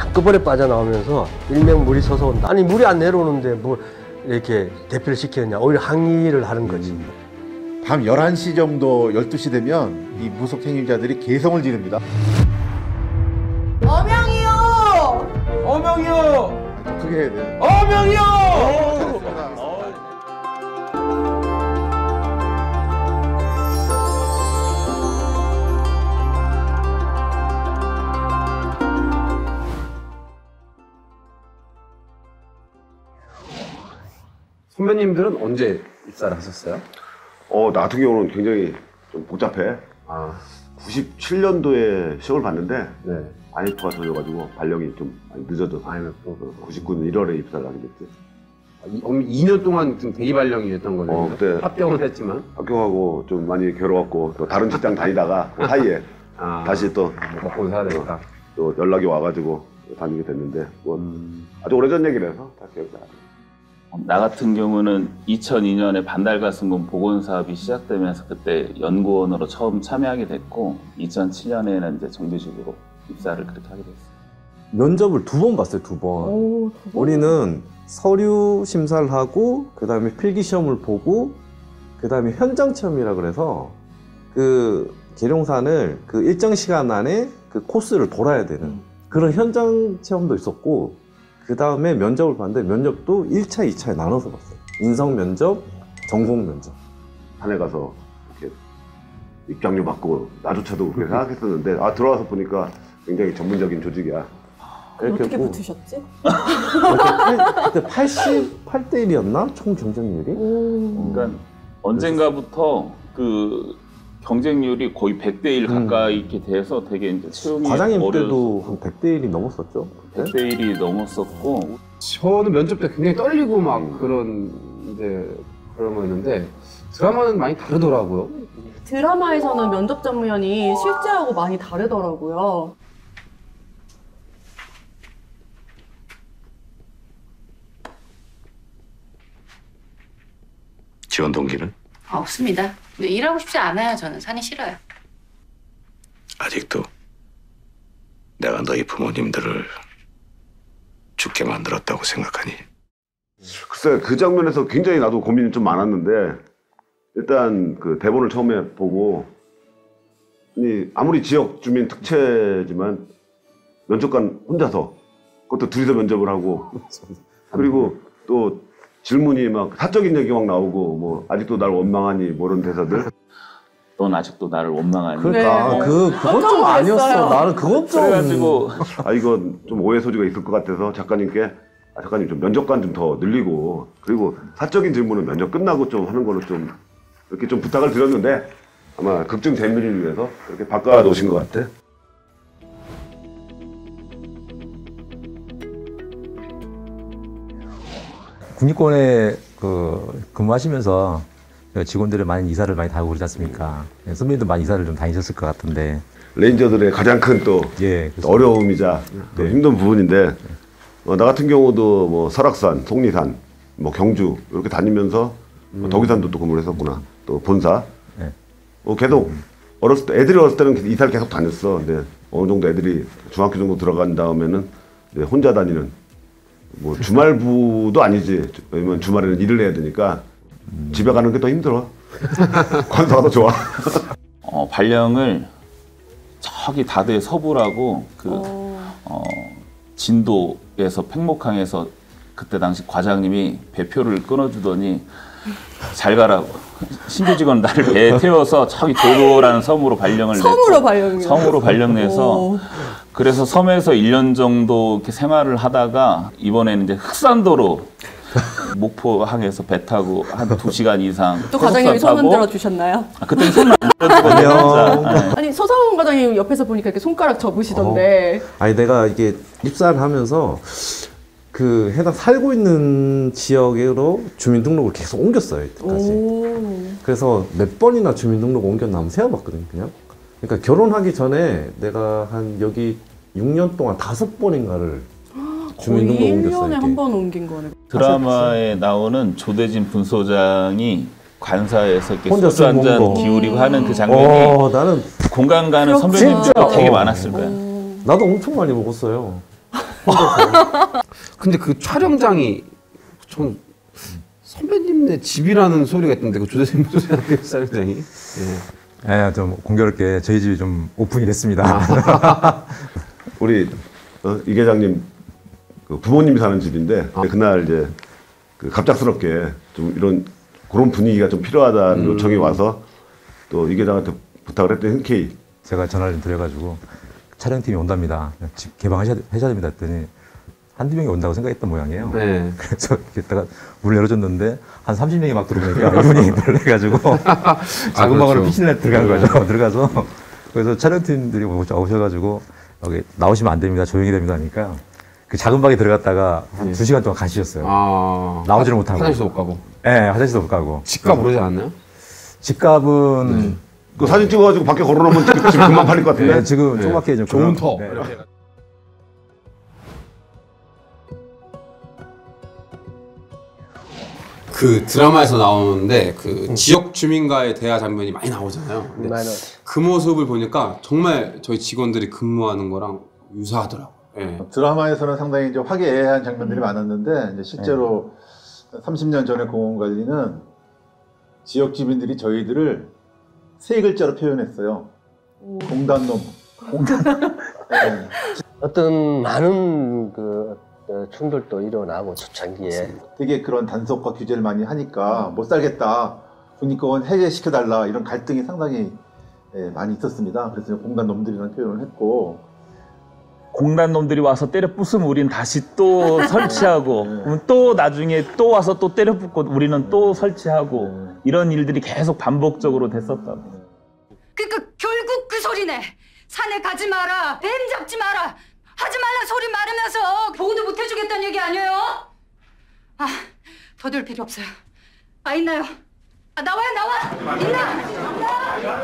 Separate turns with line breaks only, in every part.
한꺼번에 빠져나오면서 일명 물이 서서 온다. 아니 물이 안 내려오는데 뭐 이렇게 대피를 시키느냐. 오히려 항의를 하는 거지.
밤 11시 정도 12시 되면 이 무속 행위자들이 개성을 지릅니다.
어명이요!
어명이요!
더 크게 해야 돼.
어명이요! 선배님들은 언제 입사를 하셨어요?
나 같은 경우는 굉장히 좀 복잡해. 97년도에 시험을 봤는데
네.
IMF가 터져가지고 발령이 좀 많이 늦어져서
IMF.
99년 1월에 입사를 하게 됐지.
2년 동안 좀 대기 발령이 됐던 거죠.
그때
합격은 했지만
합격하고 좀 많이 괴로웠고 또 다른 직장 다니다가 그 사이에 다시 또
먹고 살아야 되니까.
또 연락이 와가지고 다니게 됐는데 아주 오래전 얘기라서 다 기억이 나요.
나 같은 경우는 2002년에 반달가슴금 복원 사업이 시작되면서 그때 연구원으로 처음 참여하게 됐고 2007년에는 이제 정규직으로 입사를 그렇게 하게 됐어요.
면접을 2번 봤어요, 2번.
오,
우리는 서류 심사를 하고 그 다음에 필기 시험을 보고 그 다음에 현장 체험이라 그래서 그 계룡산을 그 일정 시간 안에 그 코스를 돌아야 되는 그런 현장 체험도 있었고 그 다음에 면접을 봤는데 면접도 1차, 2차에 나눠서 봤어요. 인성 면접, 전공 면접.
산에 가서 이렇게 입장료 받고 나조차도 그렇게 생각했었는데 들어와서 보니까 굉장히 전문적인 조직이야.
어떻게 붙으셨지?
그때 88대 1이었나? 총 경쟁률이?
그러니까 언젠가부터 그 경쟁률이 거의 100대 1 가까이 이렇게 돼서 되게 이제 채용이
과장님
어려웠어.
때도 한 100대 1이 넘었었죠?
100대 1이 넘었었고
저는 면접 때 굉장히 떨리고 막 그런 거였는데 드라마는 많이 다르더라고요.
드라마에서는 면접 장면이 실제하고 많이 다르더라고요.
지원 동기는?
없습니다. 근데 일하고 싶지 않아요. 저는 산이 싫어요.
아직도 내가 너희 부모님들을 죽게 만들었다고 생각하니?
글쎄 그 장면에서 굉장히 나도 고민이 좀 많았는데 일단 그 대본을 처음에 보고 아무리 지역 주민 특채지만 면접관 혼자서 그것도 둘이서 면접을 하고 그리고 또 질문이 막 사적인 얘기 막 나오고 뭐 아직도 날 원망하니 뭐 이런 대사들.
넌 아직도 나를 원망하니.
그러니까
네.
그건 좀 아니었어. 나는 그건 좀
그래가지고
이건 좀 오해 소지가 있을 것 같아서 작가님께 작가님 좀 면접관 좀 더 늘리고 그리고 사적인 질문은 면접 끝나고 좀 하는 걸로 좀 이렇게 좀 부탁을 드렸는데 아마 극중 재미를 위해서 그렇게 바꿔 놓으신 것 같아.
국립공원에 근무하시면서 직원들이 많이 이사를 많이 다니고 그러지 않습니까? 선배님도 많이 이사를 좀 다니셨을 것 같은데.
레인저들의 가장 큰 또 어려움이자 또 힘든 부분인데 나 같은 경우도 뭐 설악산, 속리산, 뭐 경주 이렇게 다니면서 덕유산도 또 근무를 했었구나. 또 본사. 계속 어렸을 때 애들이 어렸을 때는 이사를 계속 다녔어. 근데 어느 정도 애들이 중학교 정도 들어간 다음에는 혼자 다니는 뭐 주말부도 아니지. 왜냐면 주말에는 일을 해야 되니까 집에 가는 게 더 힘들어. 관사가 더 좋아.
발령을 저기 다대 서부라고 진도에서 팽목항에서 그때 당시 과장님이 배표를 끊어주더니 잘 가라고 신규 직원 나를 배에 태워서 저기 도도라는 섬으로 발령을 섬으로 발령내서 그래서 섬에서 1년 정도 이렇게 생활을 하다가 이번에는 이제 흑산도로 목포항에서 배 타고 한 2시간 이상
또 과장님이 손 흔들어 주셨나요?
그때는 손을 안 들어주거든요.
아니 서상훈 과장님 옆에서 보니까 이렇게 손가락 접으시던데.
아니 내가 이게 입사를 하면서 그 해당 살고 있는 지역으로 주민등록을 계속 옮겼어요 이때까지. 그래서 몇 번이나 주민등록 옮겼나 한번 세어봤거든요 그냥. 그러니까 결혼하기 전에 내가 한 여기 6년 동안 5번인가를 주민등록 옮겼어요.
1년에 한 번 옮긴 거네.
드라마에 나오는 조대진 분소장이 관사에서 이렇게
혼자
소주 한 잔 기울이고 하는 그 장면이
나는
공감 가는 선배님들 되게 많았을 거야.
나도 엄청 많이 먹었어요.
근데 그 촬영장이 전 선배님네 집이라는 소리가 있던데 그 조대생 소리한테 촬영장이.
예, 좀 공교롭게 저희 집이 좀 오픈이 됐습니다.
우리 이 계장님 그 부모님이 사는 집인데 그날 이제 그 갑작스럽게 좀 이런 그런 분위기가 좀 필요하다는 요청이 와서 또 이 계장한테 부탁을 했더니 흔쾌히
제가 전화를 좀 드려가지고 촬영팀이 온답니다. 집 개방하셔야 됩니다 했더니 한두 명이 온다고 생각했던 모양이에요.
네.
그래서 이렇게다가 문을 열어줬는데 한 30명이 막 들어오니까 이분이 놀래가지고 작은 방으로 피신을 들어간 거죠. 들어가서 그래서 촬영팀들이 오셔가지고 여기 나오시면 안 됩니다. 조용히 됩니다 하니까 그 작은 방에 들어갔다가 한 2시간 동안 가시셨어요. 나오지를 못하고.
화장실도 못 가고.
네, 화장실도 못 가고.
집값 오르지 않나요?
집값은
그 사진 찍어가지고 밖에 걸어놓으면 집 금방 팔릴 것 같은데.
네, 지금 조그맣게 좀
좋은 터.
네.
그 드라마에서 나오는데 그 지역 주민과의 대화 장면이 많이 나오잖아요. 근데 그 모습을 보니까 정말 저희 직원들이 근무하는 거랑 유사하더라고요. 네.
드라마에서는 상당히 이제 화기애애한 장면들이 많았는데 이제 실제로 30년 전의 공원관리는 지역 주민들이 저희들을 3글자로 표현했어요. 공단놈. 네.
어떤 많은 충돌도 일어나고 초창기에
되게 그런 단속과 규제를 많이 하니까 못 살겠다, 국립공원 해제시켜달라 이런 갈등이 상당히 많이 있었습니다. 그래서 공단놈들이라는 표현을 했고,
공단 놈들이 와서 때려 부수면 우리는 다시 또 설치하고 그러면 또 나중에 또 와서 또 때려 붓고 우리는 또 설치하고 이런 일들이 계속 반복적으로 됐었다고.
그러니까 결국 그 소리네. 산에 가지 마라, 뱀 잡지 마라, 하지 말란 소리 말하면서 보호도 못 해주겠다는 얘기 아니에요? 아, 더 들 필요 없어요. 아, 있나요? 아, 나와요, 나와! 있나?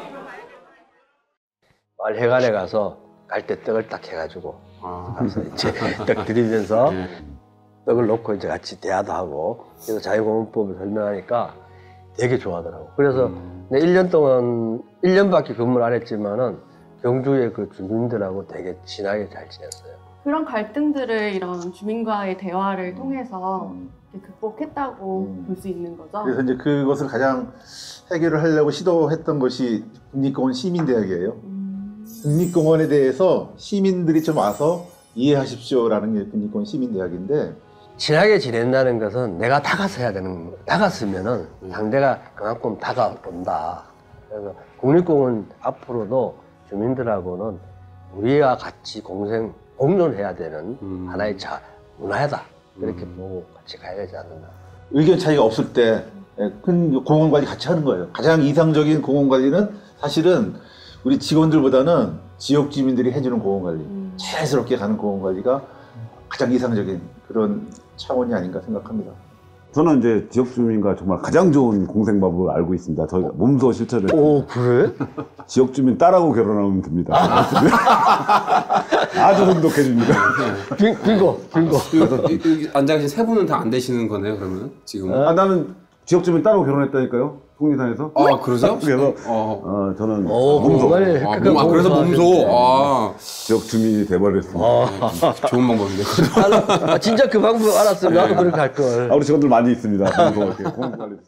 마을 회관에 가서 갈대 떡을 딱 해가지고 가서 이제 떡 드리면서 떡을 놓고 이제 같이 대화도 하고 그래서 자유공원법을 설명하니까 되게 좋아하더라고. 그래서 1년 동안 1년밖에 근무를 안 했지만은 경주의 그 주민들하고 되게 친하게 잘 지냈어요.
그런 갈등들을 이런 주민과의 대화를 통해서 극복했다고 볼 수 있는 거죠.
그래서 이제 그것을 가장 해결을 하려고 시도했던 것이 국립공원 시민대학이에요. 국립공원에 대해서 시민들이 좀 와서 이해하십시오라는 게 국립공원 시민대학인데,
친하게 지낸다는 것은 내가 다가서 해야 되는 거예요. 다갔으면은 상대가 그만큼 다가온다. 그래서 국립공원 앞으로도 주민들하고는 우리가 같이 공존해야 되는 하나의 문화다. 그렇게 보고 같이 가야 되지 않는다.
의견 차이가 없을 때 큰 공원관리 같이 하는 거예요. 가장 이상적인 공원관리는 사실은 우리 직원들보다는 지역 주민들이 해주는 공원관리, 자연스럽게 가는 공원관리가 가장 이상적인 그런 차원이 아닌가 생각합니다.
저는 이제 지역 주민과 정말 가장 좋은 공생법을 알고 있습니다. 저희가 몸소 실천을.
오, 그래?
지역 주민 딸하고 결혼하면 됩니다. 아주 행복해집니다.
빙고.
앉아 계신 세 분은 다 안 되시는 거네요, 그러면 지금?
나는 지역 주민 딸하고 결혼했다니까요. 통리산에서.
아, 그러세요?
그래서 저는 몸소.
그래서 몸소.
지역 주민이 돼버렸습니다.
좋은 방법인데.
진짜 그 방법 알았으면 나도 그렇게 할 걸.
우리 직원들 많이 있습니다. 공원 관리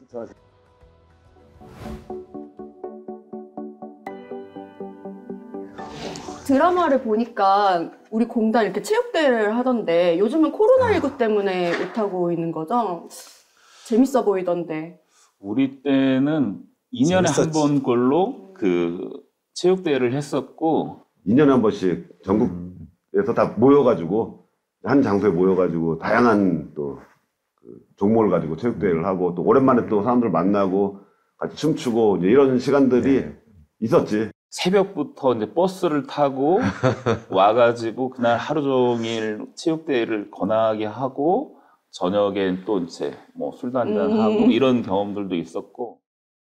드라마를 보니까 우리 공단 이렇게 체육대회를 하던데 요즘은 코로나19 때문에 못하고 있는 거죠? 재밌어 보이던데.
우리 때는 2년에 한 번꼴로 그 체육대회를 했었고
2년에 한 번씩 전국에서 다 모여가지고 한 장소에 모여가지고 다양한 또 그 종목을 가지고 체육대회를 하고 또 오랜만에 또 사람들 만나고 같이 춤추고 이제 이런 시간들이 있었지.
새벽부터 이제 버스를 타고 와가지고 그날 하루 종일 체육대회를 거나하게 하고 저녁엔 또 이제 뭐 술도 한잔 하고 이런 경험들도 있었고.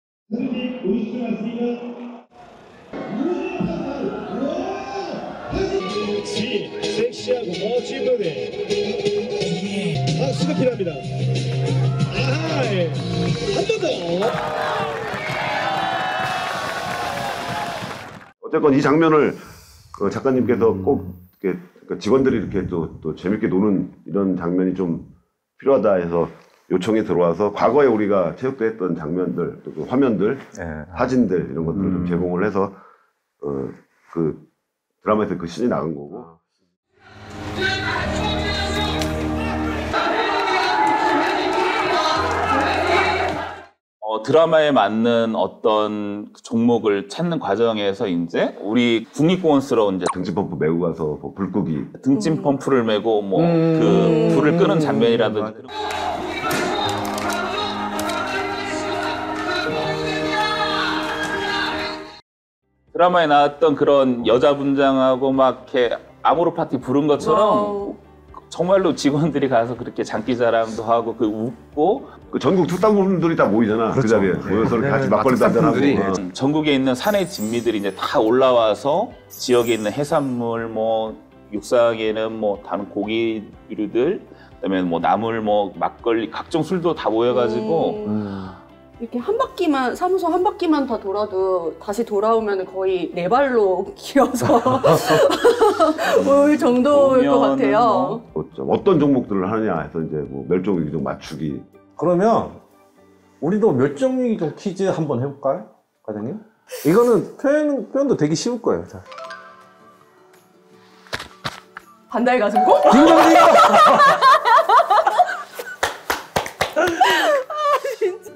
섹시하고 멋진 무대 박수가 필요합니다. 아하, 한 번 더.
어쨌건 이 장면을 작가님께서 꼭 이렇게 그러니까 직원들이 이렇게 또 재밌게 노는 이런 장면이 좀 필요하다 해서 요청이 들어와서 과거에 우리가 체육대 했던 장면들, 또 그 화면들, 사진들 이런 것들을 좀 제공을 해서 그 드라마에서 그 씬이 나간 거고.
드라마에 맞는 어떤 종목을 찾는 과정에서 이제 우리 국립공원스러운 이제
등짐 펌프 메고 가서 뭐 불 끄기,
등짐 펌프를 메고 뭐 그 불을 끄는 장면이라든지. 드라마에 나왔던 그런 여자 분장하고 막 이렇게 아모르 파티 부른 것처럼 정말로 직원들이 가서 그렇게 장기자랑도 하고 그 웃고
그 전국 특산품들이 다 모이잖아. 그렇죠. 그 자리에 모여서 같이 막걸리도 한잔하고.
전국에 있는 산의 진미들이 이제 다 올라와서 지역에 있는 해산물 뭐 육상에는 뭐 다른 고기류들 그다음에 뭐 나물 뭐 막걸리 각종 술도 다 모여가지고
이렇게 한 바퀴만 사무소 한 바퀴만 다 돌아도 다시 돌아오면 거의 네 발로 기어서 올 정도일 것 같아요.
어떤 종목들을 하느냐 해서 이제 뭐 멸종위기 종 맞추기.
그러면 우리도 멸종위기 종 퀴즈 한번 해볼까요, 과장님? 이거는 표현도 되게 쉬울 거예요. 자.
반달 가슴고?
딩동댕!
진짜.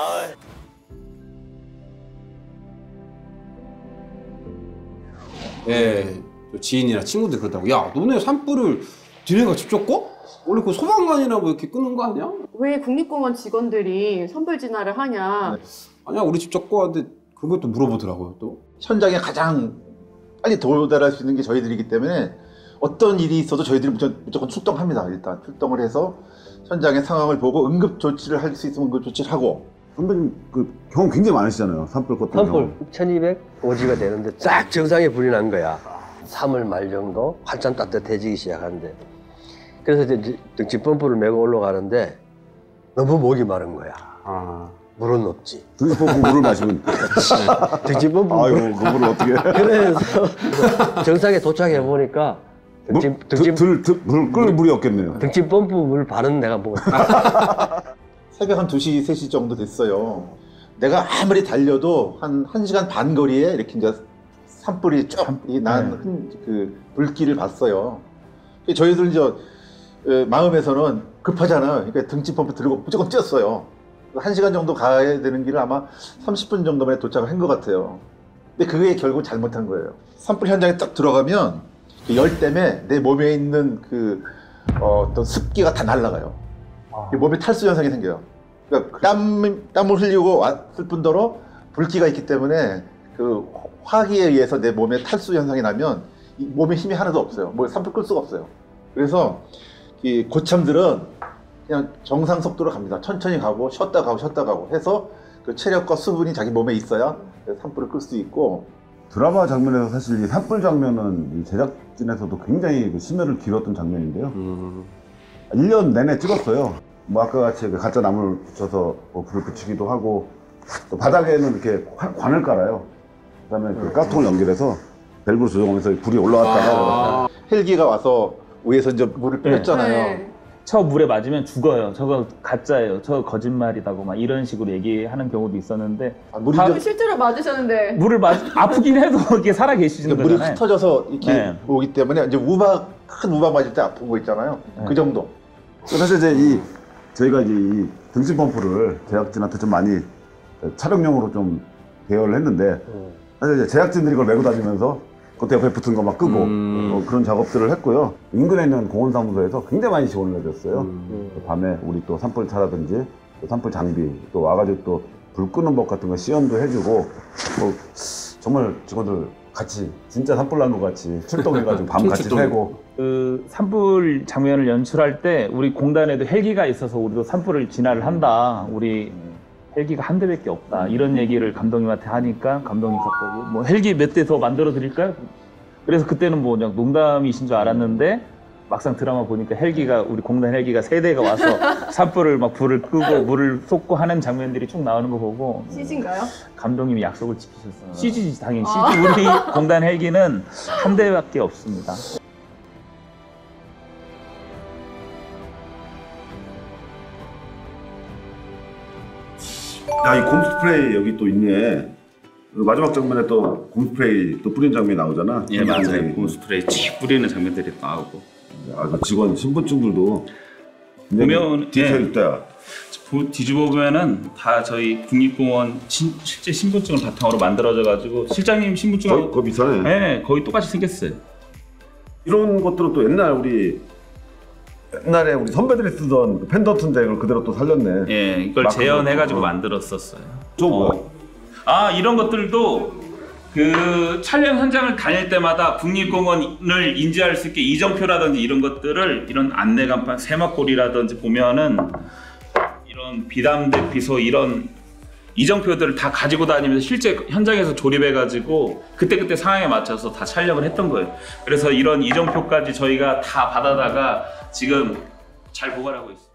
네, 지인이나 친구들 그러더라고. 야, 너네 산불을 니네가 직접 꺼? 원래 그 소방관이라고 이렇게 끄는 거 아니야?
왜 국립공원 직원들이 산불 진화를 하냐?
아니야, 우리 직접 꺼는데 그것도 물어보더라고요. 또
현장에 가장 빨리 도달할 수 있는 게 저희들이기 때문에 어떤 일이 있어도 저희들이 무조건 출동합니다. 일단 출동을 해서 현장의 상황을 보고 응급 조치를 할 수 있으면 응급 조치를 하고.
선배님 그 경험 굉장히 많으시잖아요. 산불 껐던
산불 1200오지가 되는데 쫙 정상에 불이 난 거야. 3월 말 정도 한참 따뜻해지기 시작하는데 그래서 이제 등짐 펌프를 메고 올라가는데 너무 목이 마른 거야. 물은 없지.
등짐 펌프 물을 마시면
등짐 펌프
아이고 그 물을 어떻게
그래서 정상에 도착해 보니까
물 끓을 물이 없겠네요.
등짐 펌프 물 반은 내가 먹었다.
새벽 한 2시, 3시 정도 됐어요. 내가 아무리 달려도 한 1시간 반 거리에 이렇게 이제 산불이 쭉 난 그 불길을 봤어요. 저희들 이제 마음에서는 급하잖아요. 그러니까 등짐 펌프 들고 무조건 뛰었어요. 1시간 정도 가야 되는 길을 아마 30분 정도 만에 도착을 한 것 같아요. 근데 그게 결국 잘못한 거예요. 산불 현장에 딱 들어가면 그 열 때문에 내 몸에 있는 그 어떤 습기가 다 날아가요. 몸에 탈수 현상이 생겨요. 그러니까 땀을 흘리고 왔을 뿐더러 불기가 있기 때문에 그 화기에 의해서 내 몸에 탈수 현상이 나면 이 몸에 힘이 하나도 없어요. 뭐 산불 끌 수가 없어요. 그래서 이 고참들은 그냥 정상 속도로 갑니다. 천천히 가고 쉬었다 가고 해서 그 체력과 수분이 자기 몸에 있어야 산불을 끌 수 있고.
드라마 장면에서 사실 이 산불 장면은 이 제작진에서도 굉장히 그 심혈을 기울였던 장면인데요. 1년 내내 찍었어요. 뭐 아까 같이 가짜 나무를 붙여서 뭐 불을 붙이기도 하고 또 바닥에는 이렇게 관을 깔아요. 그다음에 그 가스통을 연결해서 밸브를 조정하면서 불이 올라갔다가
헬기가 와서 위에서 이제 물을 뿌렸잖아요.
저 물에 맞으면 죽어요. 저거 가짜예요. 저거 거짓말이다고 막 이런 식으로 얘기하는 경우도 있었는데
실제로 맞으셨는데
물을 아프긴 해도 이렇게 살아 계시는
그러니까
거잖아요.
물이 흩어져서 이렇게 오기 때문에 이제 큰 우박 맞을 때 아픈 거 있잖아요. 그 정도.
사실 이제 저희가 이제 이 등심 펌프를 제작진한테 좀 많이 촬영용으로 좀 대여를 했는데 사실 이제 제작진들이 그걸 메고 다니면서 그때 옆에 붙은 거 막 끄고 그런 작업들을 했고요. 인근에 있는 공원사무소에서 굉장히 많이 지원을 해줬어요. 밤에 우리 또 산불차라든지 또 산불 장비 또 와가지고 또 불 끄는 법 같은 거 시연도 해주고 뭐 정말 직원들 같이 진짜 산불 난 것 같이 출동해가지고 밤 같이 새고.
그 산불 장면을 연출할 때 우리 공단에도 헬기가 있어서 우리도 산불을 진화를 한다. 우리 헬기가 한 대밖에 없다. 이런 얘기를 감독님한테 하니까 감독님 갑자기 뭐 헬기 몇 대 더 만들어 드릴까요? 그래서 그때는 뭐 그냥 농담이신 줄 알았는데 막상 드라마 보니까 헬기가 우리 공단 헬기가 3대가 와서 산불을 막 불을 끄고 물을 쏟고 하는 장면들이 쭉 나오는 거 보고
CG인가요?
감독님이 약속을 지키셨어요. CG지 당연히 CG. 우리 공단 헬기는 한 대밖에 없습니다.
이 곰 스프레이 여기 또 있네. 마지막 장면에 또 곰 스프레이 또 뿌린 장면이 나오잖아.
예, 맞아요. 곰 스프레이 칙 뿌리는 장면들이 나오고.
그 직원 신분증들도
보면
디테일 있다.
뒤집어 보면은 다 저희 국립공원 실제 신분증을 바탕으로 만들어져 가지고 실장님 신분증하고
거의 비슷하네.
네, 거의 똑같이 생겼어요.
이런 것들은 또 옛날에 우리 선배들이 쓰던 그 펜던트인데 이걸 그대로 또 살렸네.
예, 이걸 재현해가지고 만들었었어요. 이런 것들도 그 촬영 현장을 다닐 때마다 국립공원을 인지할 수 있게 이정표라든지 이런 것들을 이런 안내 간판, 세마골이라든지 보면은 이런 비담 대피소 이런 이정표들을 다 가지고 다니면서 실제 현장에서 조립해가지고 그때그때 상황에 맞춰서 다 촬영을 했던 거예요. 그래서 이런 이정표까지 저희가 다 받아다가 지금 잘 보관하고 있어요.